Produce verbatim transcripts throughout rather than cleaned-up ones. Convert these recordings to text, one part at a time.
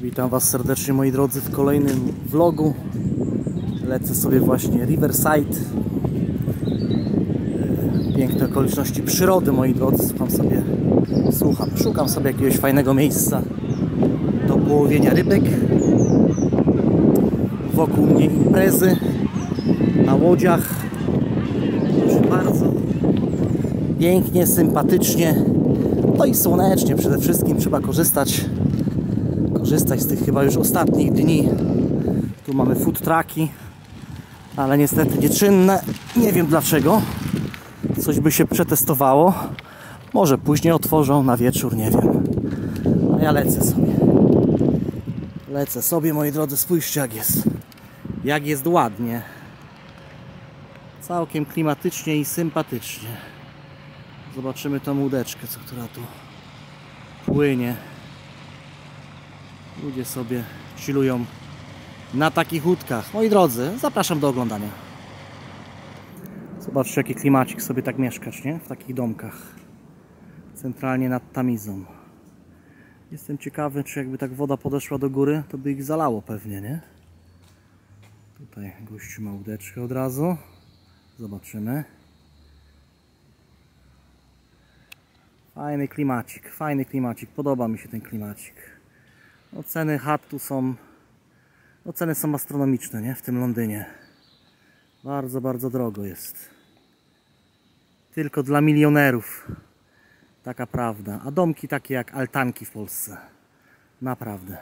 Witam Was serdecznie, moi drodzy, w kolejnym vlogu. Lecę sobie właśnie Riverside. Piękne okoliczności przyrody, moi drodzy. Słucham sobie, słucham, szukam sobie jakiegoś fajnego miejsca do połowienia rybek. Wokół mnie imprezy na łodziach. Proszę bardzo. Pięknie, sympatycznie. No i słonecznie przede wszystkim. Trzeba korzystać korzystać z tych chyba już ostatnich dni. Tu mamy food trucki, ale niestety nieczynne. Nie wiem dlaczego. Coś by się przetestowało. Może później otworzą na wieczór, nie wiem. A ja lecę sobie. Lecę sobie, moi drodzy, spójrzcie jak jest. Jak jest ładnie. Całkiem klimatycznie i sympatycznie. Zobaczymy tą łódeczkę, co która tu płynie. Ludzie sobie chillują na takich łódkach. Moi drodzy, zapraszam do oglądania. Zobaczcie, jaki klimacik sobie tak mieszkać, nie? W takich domkach. Centralnie nad Tamizą. Jestem ciekawy, czy jakby tak woda podeszła do góry, to by ich zalało pewnie, nie? Tutaj gościu ma łódeczkę od razu. Zobaczymy. Fajny klimacik, fajny klimacik. Podoba mi się ten klimacik. No, ceny chat tu są, no, ceny są astronomiczne, nie? W tym Londynie. Bardzo, bardzo drogo jest. Tylko dla milionerów. Taka prawda. A domki takie jak altanki w Polsce. Naprawdę.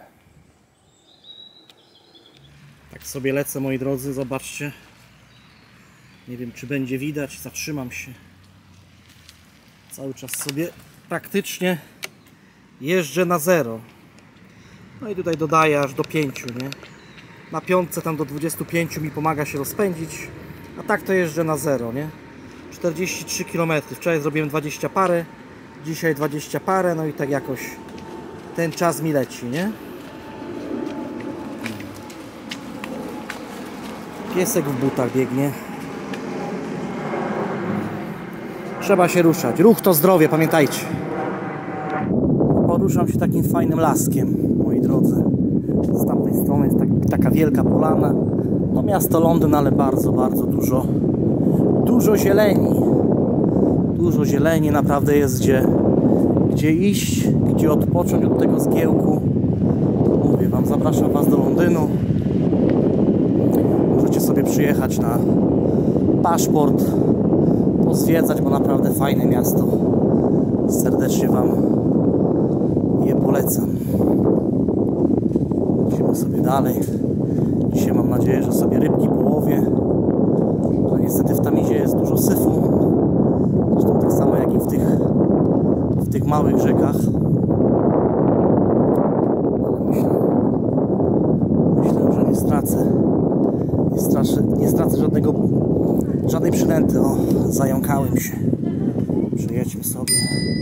Tak sobie lecę, moi drodzy, zobaczcie. Nie wiem, czy będzie widać, zatrzymam się. Cały czas sobie praktycznie jeżdżę na zero. No i tutaj dodaję aż do pięciu, nie? Na piątce tam do dwudziestu pięciu mi pomaga się rozpędzić. A tak to jeżdżę na zero, nie? czterdzieści trzy kilometry. Wczoraj zrobiłem dwadzieścia parę. Dzisiaj dwadzieścia parę. No i tak jakoś ten czas mi leci, nie? Piesek w butach biegnie. Trzeba się ruszać. Ruch to zdrowie, pamiętajcie. Poruszam się takim fajnym laskiem, moi drodzy. Z tamtej strony jest tak, taka wielka polana. No miasto Londyn, ale bardzo, bardzo dużo dużo zieleni. Dużo zieleni, naprawdę jest gdzie, gdzie iść, gdzie odpocząć od tego zgiełku. Mówię Wam, zapraszam Was do Londynu. Możecie sobie przyjechać na paszport, pozwiedzać, bo naprawdę fajne miasto. Serdecznie Wam je polecam. Idziemy sobie dalej. Dzisiaj mam nadzieję, że sobie rybki połowię. Ale niestety w Tamizie jest dużo syfu. Zresztą tak samo jak i w tych, w tych małych rzekach. Ale myślę, myślę, że nie stracę. Nie stracę, nie stracę żadnego, żadnej przynęty. O, zająkałem się. Przejedźmy sobie.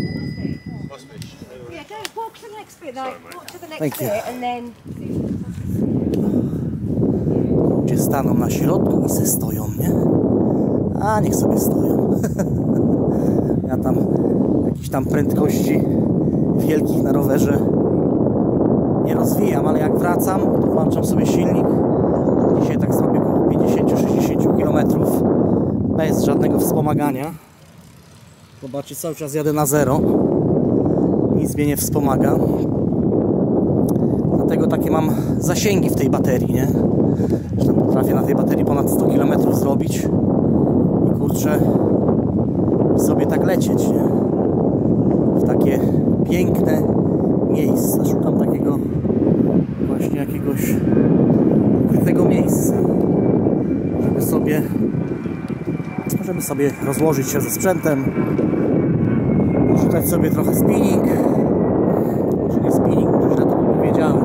Thank you. Ludzie staną na środku i se stoją, nie? A niech sobie stoją. Ja tam jakichś tam prędkości wielkich na rowerze nie rozwijam, ale jak wracam, to włączam sobie silnik. Dzisiaj tak zrobię około pięćdziesiąt do sześćdziesięciu kilometrów bez żadnego wspomagania. Zobaczcie, cały czas jadę na zero. Nic mnie nie wspomaga. Dlatego takie mam zasięgi w tej baterii, nie? Że tam potrafię na tej baterii ponad sto kilometrów zrobić. I kurczę, sobie tak lecieć, nie? W takie piękne miejsca. Szukam takiego właśnie jakiegoś ukrytego miejsca, żeby sobie żeby sobie rozłożyć się ze sprzętem, porzucać sobie trochę spinning. Może nie spinning, może źle to powiedziałem.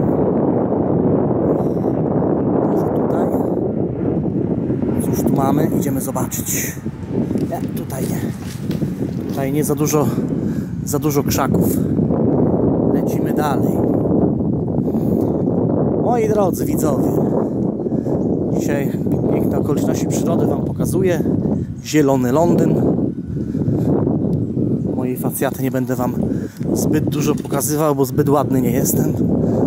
Może tutaj. Cóż tu mamy? Idziemy zobaczyć. Nie, tutaj nie. Tutaj nie za dużo, za dużo krzaków. Lecimy dalej. Moi drodzy widzowie, dzisiaj piękne okoliczności przyrody Wam pokazuję. Zielony Londyn. Mojej facjaty nie będę Wam zbyt dużo pokazywał, bo zbyt ładny nie jestem.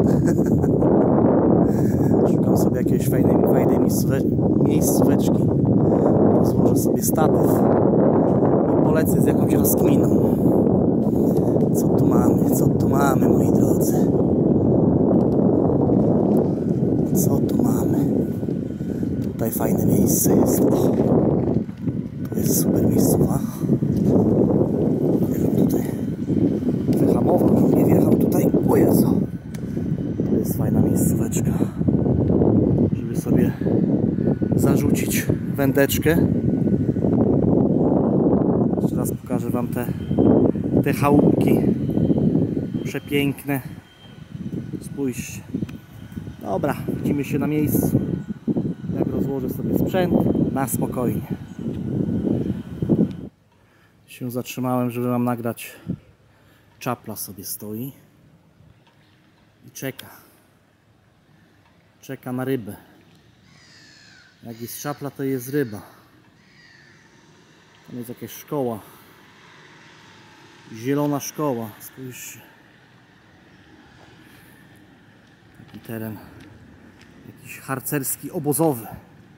Szukam sobie jakiejś fajnej, fajnej miejscóweczki. Rozłożę sobie statyw i polecę z jakąś rozkminą. Co tu mamy? Co tu mamy, moi drodzy? Co tu mamy? Tutaj fajne miejsce jest. O, to jest super miejscowa. Tutaj wyhamował, żeby nie wjechał tutaj. O Jezu. To jest fajna miejscóweczka, żeby sobie zarzucić wędeczkę. Jeszcze raz pokażę wam te, te chałupki przepiękne. Spójrzcie. Dobra, widzimy się na miejscu. Jak rozłożę sobie sprzęt na spokojnie. Się zatrzymałem, żeby wam nagrać. Czapla sobie stoi i czeka. Czeka na rybę. Jak jest czapla, to jest ryba. Tam jest jakaś szkoła. Zielona szkoła. Spójrzcie. Taki teren. Jakiś harcerski, obozowy.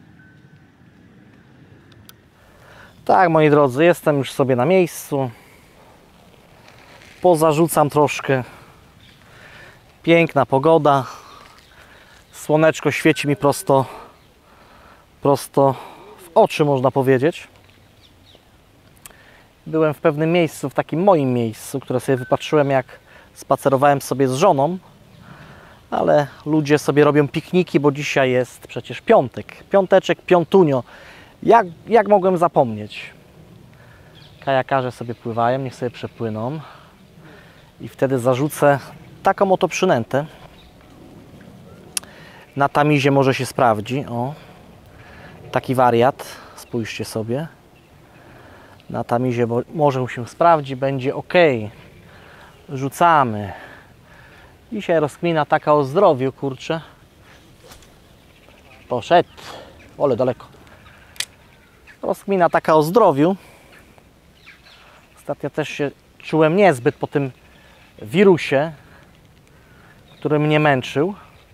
Tak, moi drodzy, jestem już sobie na miejscu. Pozarzucam troszkę. Piękna pogoda. Słoneczko świeci mi prosto, prosto w oczy, można powiedzieć. Byłem w pewnym miejscu, w takim moim miejscu, które sobie wypatrzyłem, jak spacerowałem sobie z żoną. Ale ludzie sobie robią pikniki, bo dzisiaj jest przecież piątek. Piąteczek, piątunio. Jak, jak mogłem zapomnieć? Kajakarze sobie pływają, niech sobie przepłyną. I wtedy zarzucę taką oto przynętę. Na tamizie może się sprawdzi. O, taki wariat. Spójrzcie sobie. Na tamizie może się sprawdzi. Będzie ok. Rzucamy. Dzisiaj rozkmina taka o zdrowiu, kurczę. Poszedł. Ole, daleko. Rozkmina taka o zdrowiu. Ostatnio też się czułem niezbyt po tym wirusie, który mnie męczył.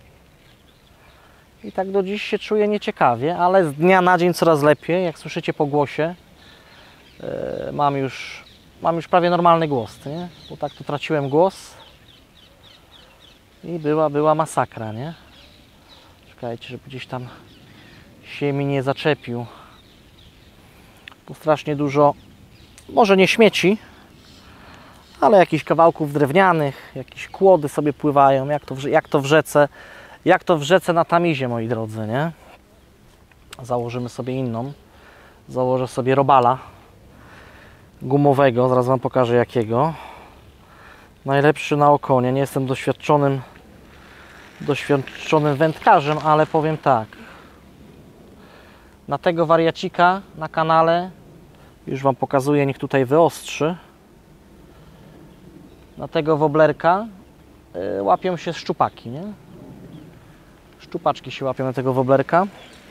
I tak do dziś się czuję nieciekawie, ale z dnia na dzień coraz lepiej. Jak słyszycie po głosie, yy, mam już, mam już prawie normalny głos, nie? Bo tak tu traciłem głos i była, była masakra, nie? Czekajcie, żeby gdzieś tam się mi nie zaczepił. Tu strasznie dużo, może nie śmieci, ale jakichś kawałków drewnianych, jakieś kłody sobie pływają, jak to w, jak to w rzece, jak to w rzece na tamizie, moi drodzy, nie? Założymy sobie inną. Założę sobie robala gumowego, zaraz wam pokażę jakiego. Najlepszy na okonie. Nie jestem doświadczonym doświadczonym wędkarzem, ale powiem tak. Na tego wariacika na kanale, już wam pokazuję, niech tutaj wyostrzy. Na tego woblerka y, łapią się szczupaki, nie? Szczupaczki się łapią na tego woblerka.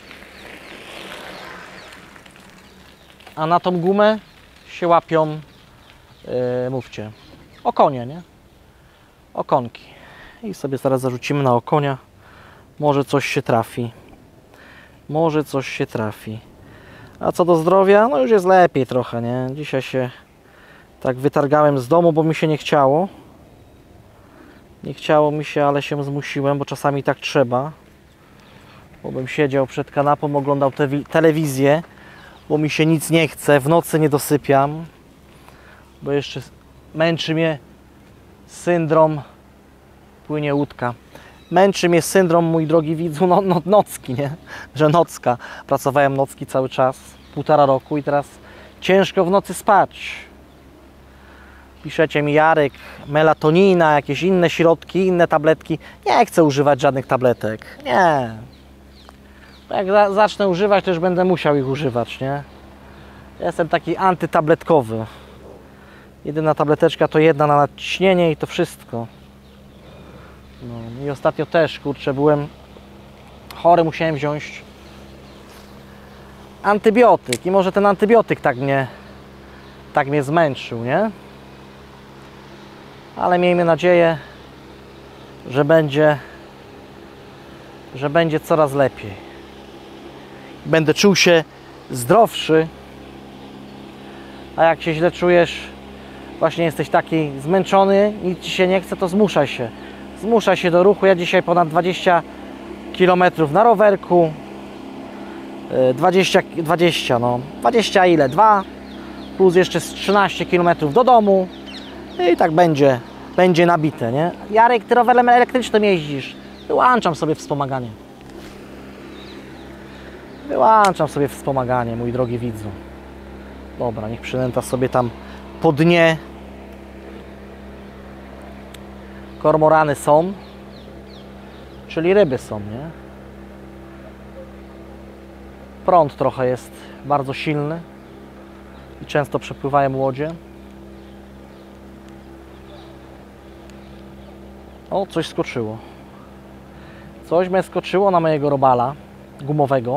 A na tą gumę się łapią, yy, mówcie, okonie, nie? Okonki. I sobie zaraz zarzucimy na okonia. Może coś się trafi. Może coś się trafi. A co do zdrowia, no już jest lepiej trochę, nie? Dzisiaj się tak wytargałem z domu, bo mi się nie chciało. Nie chciało mi się, ale się zmusiłem, bo czasami tak trzeba. Bo bym siedział przed kanapą, oglądał te telewizję, bo mi się nic nie chce, w nocy nie dosypiam, bo jeszcze męczy mnie syndrom, płynie łódka, męczy mnie syndrom, mój drogi widzu, no, no, nocki, nie? Że nocka, pracowałem nocki cały czas, półtora roku i teraz ciężko w nocy spać. Piszecie mi, Jarek, melatonina, jakieś inne środki, inne tabletki. Nie chcę używać żadnych tabletek, nie. Jak za, zacznę używać, to już będę musiał ich używać, nie? Ja jestem taki antytabletkowy. Jedyna tableteczka to jedna na nadciśnienie i to wszystko. No i ostatnio też, kurczę, byłem chory, musiałem wziąć antybiotyk i może ten antybiotyk tak mnie, tak mnie zmęczył, nie? ale miejmy nadzieję, że będzie, że będzie coraz lepiej. Będę czuł się zdrowszy, a jak się źle czujesz, właśnie jesteś taki zmęczony, nic ci się nie chce, to zmuszaj się. Zmuszaj się do ruchu. Ja dzisiaj ponad dwadzieścia kilometrów na rowerku. dwadzieścia, dwadzieścia, no. dwadzieścia ile? dwa plus jeszcze z trzynaście kilometrów do domu. I tak będzie, będzie nabite, nie? Jarek, ty rowerem elektrycznym jeździsz. Wyłączam sobie wspomaganie. Wyłączam sobie wspomaganie, mój drogi widzu. Dobra, niech przynęta sobie tam po dnie. Kormorany są, czyli ryby są, nie? Prąd trochę jest bardzo silny i często przepływają łodzie. O, coś skoczyło. Coś mnie skoczyło na mojego robala gumowego.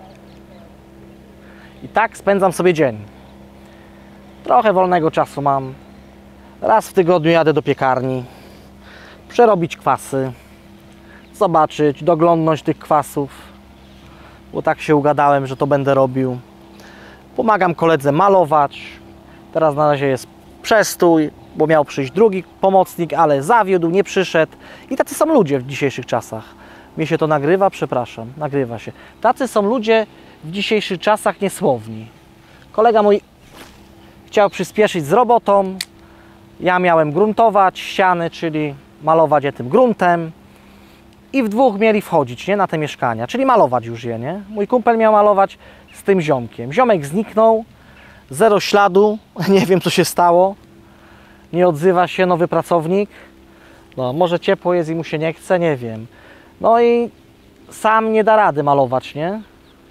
I tak spędzam sobie dzień. Trochę wolnego czasu mam. Raz w tygodniu jadę do piekarni. Przerobić kwasy. Zobaczyć, doglądnąć tych kwasów. Bo tak się ugadałem, że to będę robił. Pomagam koledze malować. Teraz na razie jest przestój, bo miał przyjść drugi pomocnik, ale zawiódł, nie przyszedł. I tacy są ludzie w dzisiejszych czasach. Mnie się to nagrywa? Przepraszam, nagrywa się. Tacy są ludzie w dzisiejszych czasach niesłowni. Kolega mój chciał przyspieszyć z robotą. Ja miałem gruntować ściany, czyli malować je tym gruntem. I w dwóch mieli wchodzić, nie, na te mieszkania, czyli malować już je, nie? Mój kumpel miał malować z tym ziomkiem. Ziomek zniknął, zero śladu, nie wiem co się stało. Nie odzywa się nowy pracownik. No, może ciepło jest i mu się nie chce, nie wiem. No i sam nie da rady malować, nie?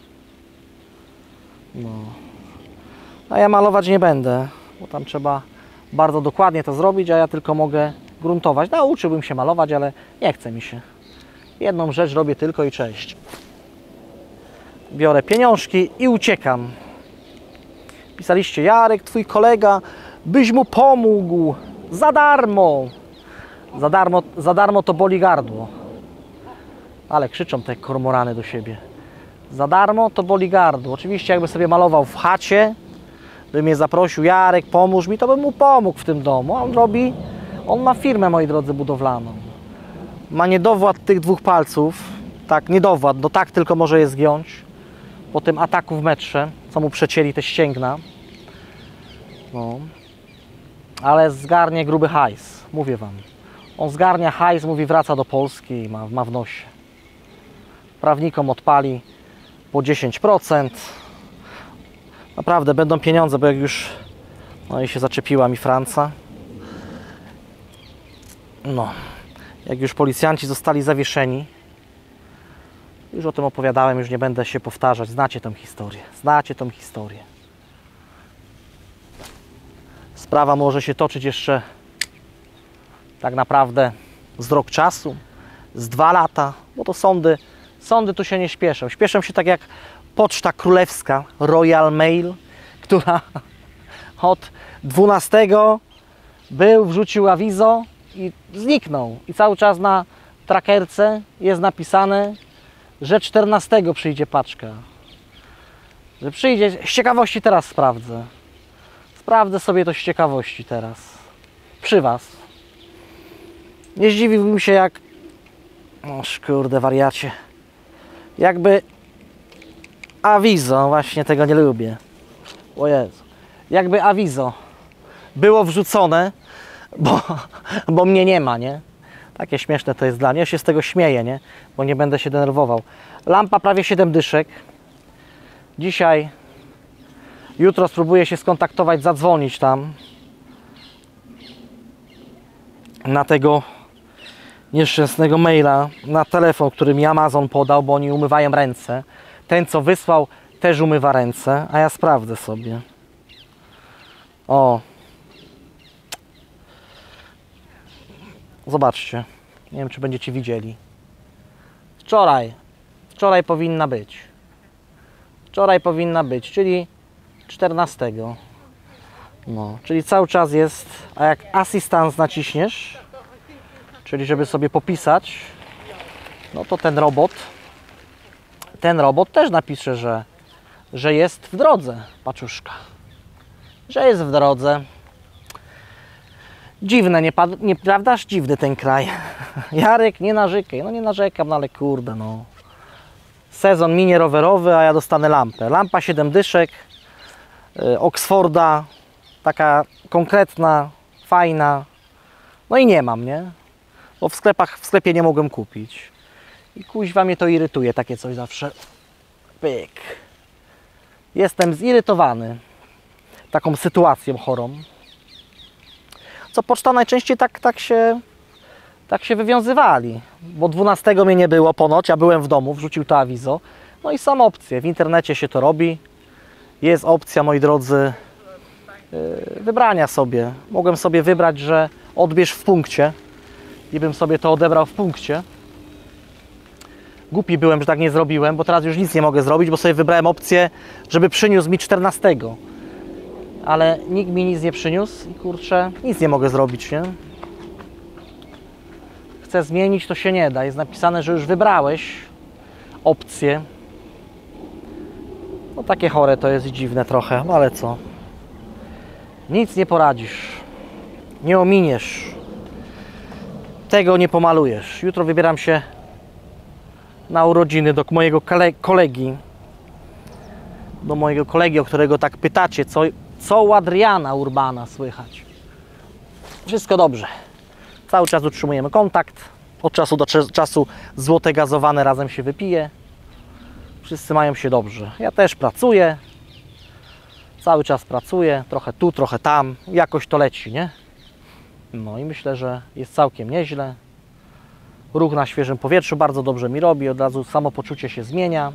No. A ja malować nie będę, bo tam trzeba bardzo dokładnie to zrobić, a ja tylko mogę gruntować. Nauczyłbym się malować, ale nie chce mi się. Jedną rzecz robię tylko i cześć. Biorę pieniążki i uciekam. Pisaliście, Jarek, twój kolega, byś mu pomógł. Za darmo. Za darmo, za darmo to boli gardło. Ale krzyczą te kormorany do siebie. Za darmo to boli gardło. Oczywiście jakby sobie malował w chacie, by mnie zaprosił, Jarek, pomóż mi, to bym mu pomógł w tym domu. A on robi, on ma firmę, moi drodzy, budowlaną. Ma niedowład tych dwóch palców. Tak, niedowład, no tak tylko może je zgiąć. Po tym ataku w metrze, co mu przecięli te ścięgna. No. Ale zgarnie gruby hajs, mówię wam. On zgarnia hajs, mówi, wraca do Polski i ma, ma w nosie. Prawnikom odpali po dziesięć procent. Naprawdę będą pieniądze, bo jak już... No i się zaczepiła mi Franca. No. Jak już policjanci zostali zawieszeni, już o tym opowiadałem, już nie będę się powtarzać. Znacie tę historię. Znacie tę historię. Sprawa może się toczyć jeszcze tak naprawdę z rok czasu, z dwa lata, bo to sądy, sądy tu się nie śpieszą. Śpieszą się tak jak Poczta Królewska, Royal Mail, która od dwunastego był, wrzucił awizo i zniknął. I cały czas na trackerce jest napisane, że czternastego przyjdzie paczka. Że przyjdzie, z ciekawości teraz sprawdzę. Sprawdzę sobie to z ciekawości teraz. Przy was. Nie zdziwiłbym się jak... O kurde, wariacie. Jakby... Awizo, właśnie tego nie lubię. O Jezu. Jakby awizo było wrzucone, bo, bo mnie nie ma, nie? Takie śmieszne to jest dla mnie. Ja się z tego śmieję, nie? Bo nie będę się denerwował. Lampa prawie siedem dyszek. Dzisiaj, jutro spróbuję się skontaktować, zadzwonić tam na tego nieszczęsnego maila, na telefon, który mi Amazon podał, bo oni umywają ręce. Ten, co wysłał, też umywa ręce, a ja sprawdzę sobie. O. Zobaczcie. Nie wiem, czy będziecie widzieli. Wczoraj. Wczoraj powinna być. Wczoraj powinna być, czyli czternastego. No, czyli cały czas jest, a jak assistance naciśniesz, czyli żeby sobie popisać, no to ten robot, ten robot też napisze, że, że jest w drodze, paczuszka. Że jest w drodze. Dziwne, nie, nieprawdaż? Dziwny ten kraj. Jarek, nie narzekaj. No nie narzekam, no ale kurde, no. Sezon minie rowerowy, a ja dostanę lampę. Lampa siedem dyszek, yy, Oxforda, taka konkretna, fajna. No i nie mam, nie? Bo w sklepach, w sklepie nie mogłem kupić. I kuźwa mnie to irytuje, takie coś zawsze. Pyk. Jestem zirytowany taką sytuacją chorą. Co poczta najczęściej tak, tak, się, tak się wywiązywali, bo dwunastego mnie nie było ponoć, ja byłem w domu, wrzucił to awizo. No i są opcje, w internecie się to robi. Jest opcja, moi drodzy, yy, wybrania sobie. Mogłem sobie wybrać, że odbierz w punkcie i bym sobie to odebrał w punkcie. Głupi byłem, że tak nie zrobiłem, bo teraz już nic nie mogę zrobić, bo sobie wybrałem opcję, żeby przyniósł mi czternastego. Ale nikt mi nic nie przyniósł i kurczę, nic nie mogę zrobić, nie? Chcę zmienić, to się nie da. Jest napisane, że już wybrałeś opcję. No takie chore to jest i dziwne trochę, no ale co? Nic nie poradzisz. Nie ominiesz. Tego nie pomalujesz. Jutro wybieram się na urodziny do mojego kolegi. Do mojego kolegi, o którego tak pytacie, co, co u Adriana Urbana słychać. Wszystko dobrze. Cały czas utrzymujemy kontakt. Od czasu do czasu złote gazowane razem się wypije. Wszyscy mają się dobrze. Ja też pracuję. Cały czas pracuję. Trochę tu, trochę tam. Jakoś to leci, nie? No i myślę, że jest całkiem nieźle. Ruch na świeżym powietrzu bardzo dobrze mi robi. Od razu samopoczucie się zmienia.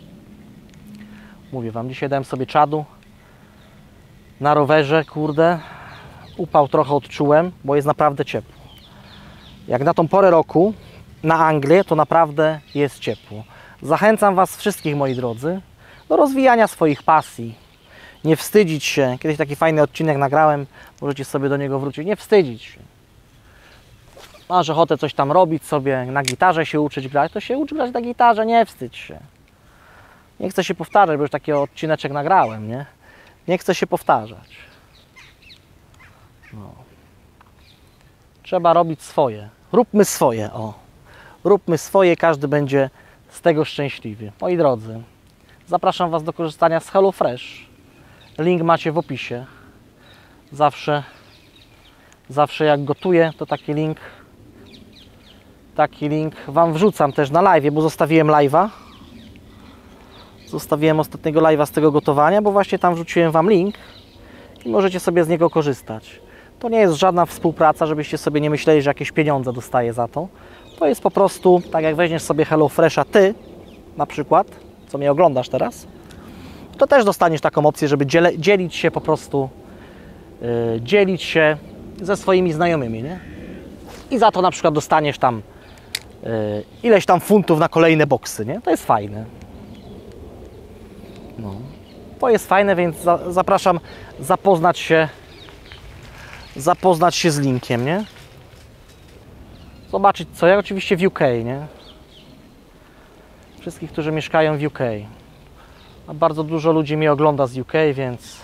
Mówię Wam, dzisiaj dałem sobie czadu na rowerze, kurde. Upał trochę odczułem, bo jest naprawdę ciepło. Jak na tą porę roku, na Anglię, to naprawdę jest ciepło. Zachęcam Was wszystkich, moi drodzy, do rozwijania swoich pasji. Nie wstydzić się. Kiedyś taki fajny odcinek nagrałem, możecie sobie do niego wrócić. Nie wstydzić się. Masz ochotę coś tam robić sobie, na gitarze się uczyć grać, to się ucz grać na gitarze, nie wstydź się. Nie chcę się powtarzać, bo już taki odcineczek nagrałem, nie? Nie chcę się powtarzać. No. Trzeba robić swoje. Róbmy swoje, o. Róbmy swoje, każdy będzie z tego szczęśliwy. Moi drodzy, zapraszam Was do korzystania z HelloFresh. Link macie w opisie. Zawsze, zawsze jak gotuję, to taki link, taki link Wam wrzucam też na live, bo zostawiłem live'a. Zostawiłem ostatniego live'a z tego gotowania, bo właśnie tam wrzuciłem Wam link i możecie sobie z niego korzystać. To nie jest żadna współpraca, żebyście sobie nie myśleli, że jakieś pieniądze dostaję za to. To jest po prostu, tak jak weźmiesz sobie HelloFresha Ty, na przykład, co mnie oglądasz teraz, to też dostaniesz taką opcję, żeby dziel dzielić się po prostu, yy, dzielić się ze swoimi znajomymi, nie? I za to na przykład dostaniesz tam yy, ileś tam funtów na kolejne boksy, nie? To jest fajne. No. To jest fajne, więc za zapraszam zapoznać się zapoznać się z linkiem, nie? Zobaczyć co ja, oczywiście w U K, nie? Wszystkich, którzy mieszkają w U K. A bardzo dużo ludzi mnie ogląda z U K, więc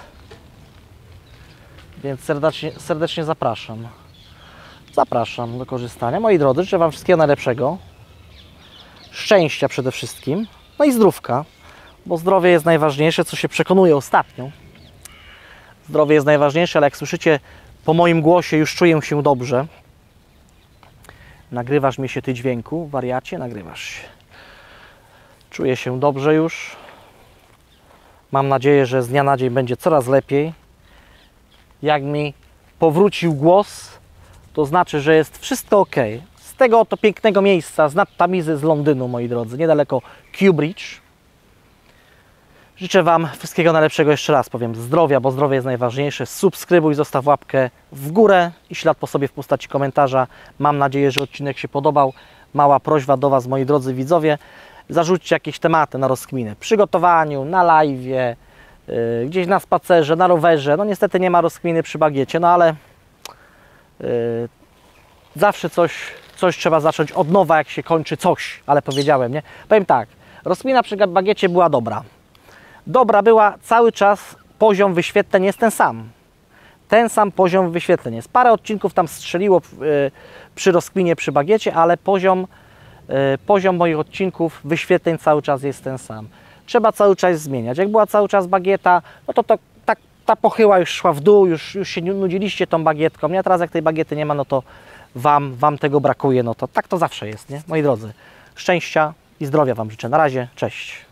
więc serdecznie, serdecznie zapraszam. Zapraszam do korzystania. Moi drodzy, życzę Wam wszystkiego najlepszego. Szczęścia przede wszystkim. No i zdrówka. Bo zdrowie jest najważniejsze, co się przekonuje ostatnio. Zdrowie jest najważniejsze, ale jak słyszycie po moim głosie, już czuję się dobrze. Nagrywasz mnie się Ty dźwięku, wariacie, nagrywasz się. Czuję się dobrze już. Mam nadzieję, że z dnia na dzień będzie coraz lepiej. Jak mi powrócił głos, to znaczy, że jest wszystko ok. Z tego oto pięknego miejsca, z nad Tamizy z Londynu, moi drodzy, niedaleko Kew Bridge. Życzę Wam wszystkiego najlepszego, jeszcze raz powiem, zdrowia, bo zdrowie jest najważniejsze. Subskrybuj, zostaw łapkę w górę i ślad po sobie w postaci komentarza. Mam nadzieję, że odcinek się podobał. Mała prośba do Was, moi drodzy widzowie. Zarzućcie jakieś tematy na rozkminę. Przy gotowaniu, na live'ie, yy, gdzieś na spacerze, na rowerze. No niestety nie ma rozkminy przy bagiecie, no ale yy, zawsze coś, coś trzeba zacząć od nowa, jak się kończy coś, ale powiedziałem, nie? Powiem tak, rozkmina przy bagiecie była dobra. Dobra była, cały czas poziom wyświetleń jest ten sam. Ten sam poziom wyświetleń jest. Parę odcinków tam strzeliło yy, przy rozkminie przy bagiecie, ale poziom, yy, poziom moich odcinków wyświetleń cały czas jest ten sam. Trzeba cały czas zmieniać. Jak była cały czas bagieta, no to, to ta, ta pochyła już szła w dół, już, już się nudziliście tą bagietką. Nie? A teraz jak tej bagiety nie ma, no to wam, wam tego brakuje. No to tak to zawsze jest, nie? Moi drodzy, szczęścia i zdrowia Wam życzę. Na razie, cześć.